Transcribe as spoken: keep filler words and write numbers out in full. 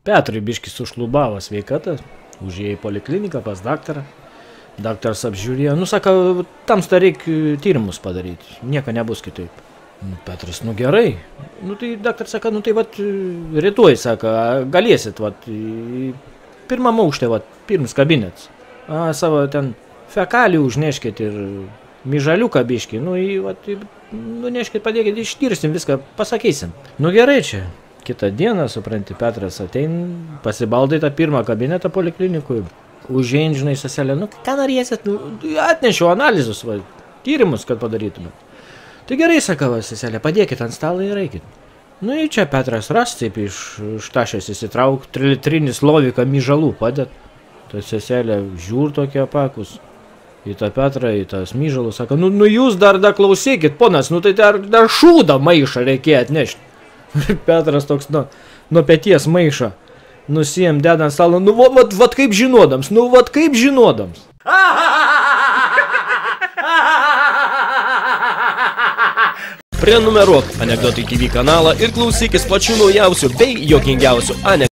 Petrui biškis sušlubavo sveikata, užėjo į polikliniką pas daktarą. Daktaras apžiūrėjo, nu, sako, tamsta reikia tyrimus padaryti, nieko nebus kitaip. Nu, Petras, nu gerai. Nu, tai daktaras sako, nu, tai vat, rytoj, sako, galėsit, vat, pirmam aukšte, vat, pirmas kabinets. A, savo ten fekalijų užneškit ir myžaliuką biškį, nu, į, vat, nuneškit, padėkit, ištirsim viską, pasakysim. Nu, gerai čia. Kitą dieną, supranti, Petras atein, pasibaldai tą pirmą kabinetą poliklinikui, užein, žinai, seselė, nu, ką norėsit, nu, atnešiau analizus, va, tyrimus, kad padarytume. Tai gerai, sakau, seselė, padėkit ant stalą ir eikit. Nu, į čia Petras ras, taip iš štašės įsitrauk, trilitrinis loviką myžalų padėt. Tai seselė žiūr tokie apakus, į tą Petrą, į tas myžalus, sako, nu, nu jūs dar, dar klausykit, ponas, nu, tai dar, dar šūdą maišą reikėjo atnešti. Petras toks, nu, nuo peties maišą nusijam, deda ant stalo, nu, vat, vat kaip žinodams, nu, vat kaip žinodams. Prenumeruok Anekdotai T V kanalą ir klausykis pačių naujausių bei juokingiausių anekdotų.